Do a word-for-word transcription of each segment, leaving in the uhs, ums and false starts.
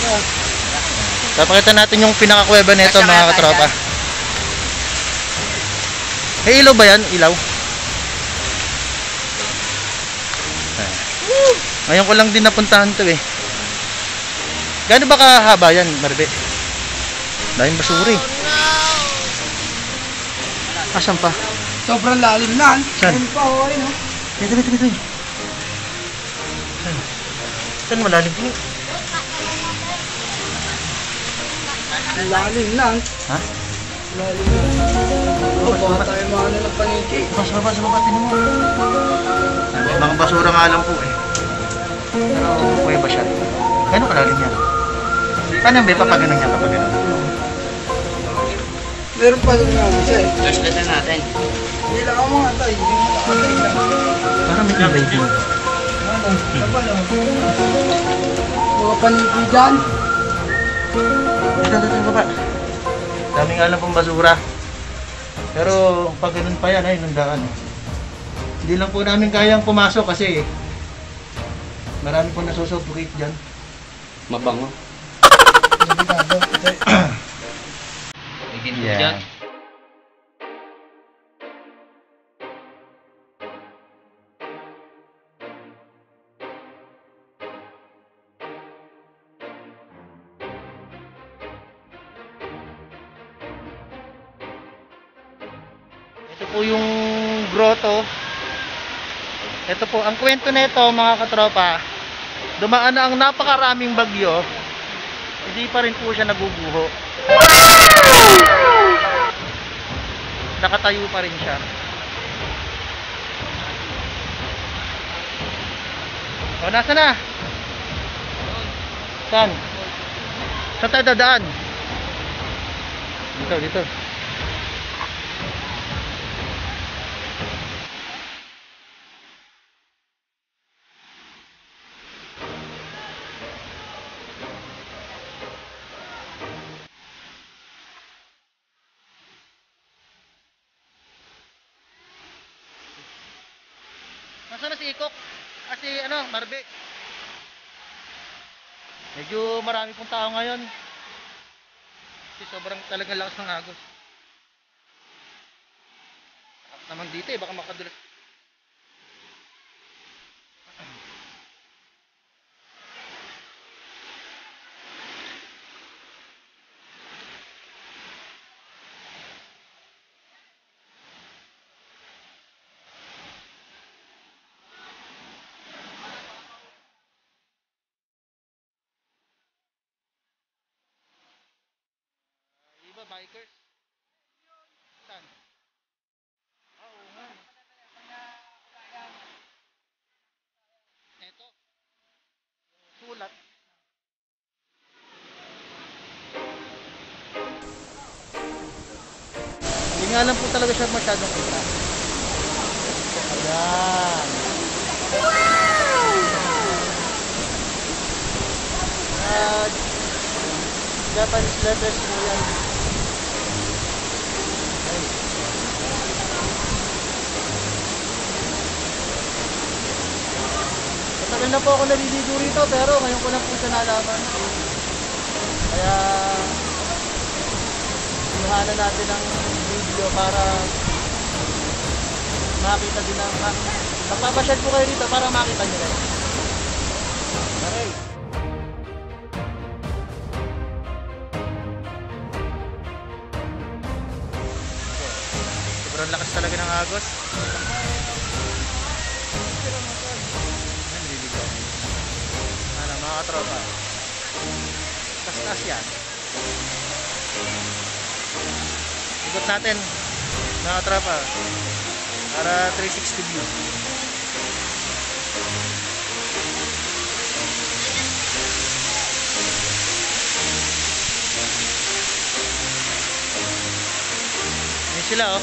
Papakita natin yung pinakakuweba nito mga katropa. Eh, ilaw ba yan? Ilaw? Ngayon ko lang din napuntahan to eh. Gaano ba kahaba yan, Marbe? Daming basura eh. Asan pa? Sobrang lalim na. Saan? Ayun pa, oh, ayun, oh. Dito, dito, dito. Saan? Saan malalim po? Lalim na. Ha? Lalim na. Oh, baka tayo mga ano ng paniki. Bas, baba, sa baba, tinan mo. Mga basura nga lang po eh. Pero, kuweba siya. Gano'ng kalalim yan? Paano ba kapag ganun yan kapag ganun? Meron pa doon namin siya eh. Just na natin. Hindi lang ako mga tayo. Hindi mo nakatay lang. Parang may tibay din. Ano? Kapal oh. Mga paniki dyan. Dito, dito, baba. Dami nga lang pong basura. Pero pag ganun pa yan ay nandaan. Hindi lang po namin kayang pumasok kasi marami po nasusuffocate dyan. Mabango. Yan. Ito po yung grotto. Ito po, ang kwento nito mga katropa, dumaan na ang napakaraming bagyo, hindi pa rin po siya naguguho. Nakatayo pa rin siya. O, nasa na? Saan? Saan tayo dadaan? Dito, dito. Nasaan na si Ikok? Ah, si ano, Marbe. Medyo marami pong tao ngayon. Kasi sobrang talagang lakas ng agos. At naman dito eh, baka makadulas. Bikers? Saan? Ah, oo nga. Ito. Sulat. Hindi nga lang po talaga siya masyadong kita. Ayan. Uh, Japanese letters po yan. Matagal na po ako naliligo rito pero ngayon ko lang po siya nalaman. Kaya sinuhanan natin ng video para makita din ang magpapasyal po kayo rito para makita nyo rin. Okay. Sobrang lakas talaga ng agos. Ano mga katropa, tas-tas yan. Ikot natin mga katropa para three sixty view. Ayan sila oh.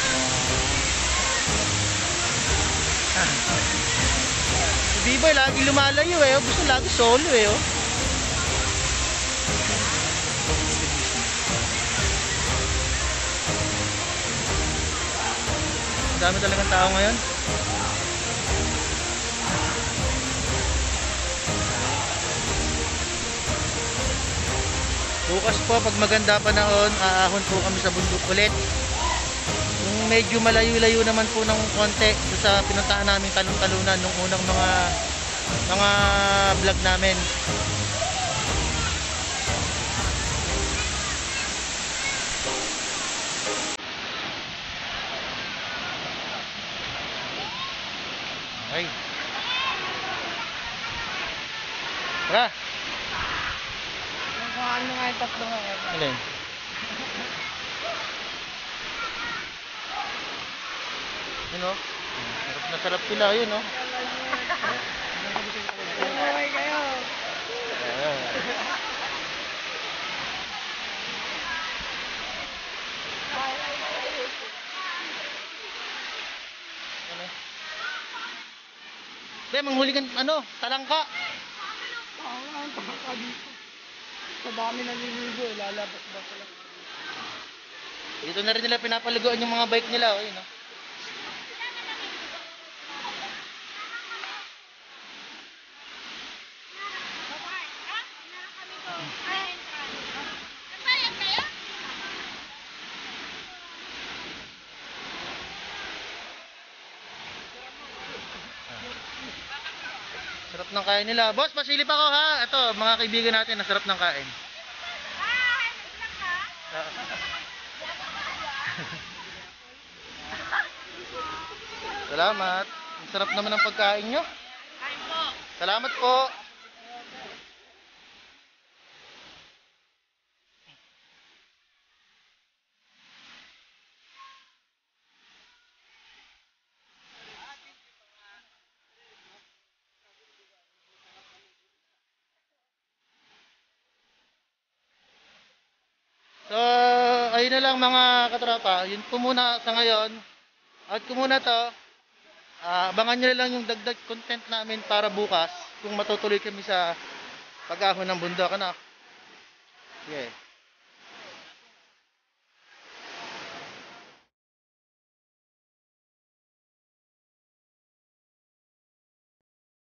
Si B-Boy lagi lumalayo eh, gusto lagi solo eh oh. Ang dami talagang tao ngayon. Bukas po, pag maganda panahon, aahon po kami sa bundok ulit. Yung medyo malayo-layo naman po ng konti doon sa pinuntahan namin talon-talunan nung unang mga mga vlog namin. Okay. Tara. Kung ano nga yung tatlo nga. Alin? Yun o. Sarap na sarap sila. Yun o. Okay kayo. Ayan. Ano? Be, manghuli kan ano, talangka. Oo nga, ang taka dito. Sa dami naliligo, eh, lalabas ba sila? Dito na rin nila pinapaliguan yung mga bike nila. Ayun o. Sarap ng kain nila. Boss, pasilip ako ha. Ito, mga kaibigan natin, nasarap ng kain. Ah, Salamat. Ang sarap naman ng pagkain nyo. Salamat po. So, ayun na lang mga katropa. Yun po muna sa ngayon. At ko muna to. Ah, abangan nyo na lang yung dagdag content namin para bukas kung matutuloy kami sa pag-ahon ng bundok. Ano? Yeah.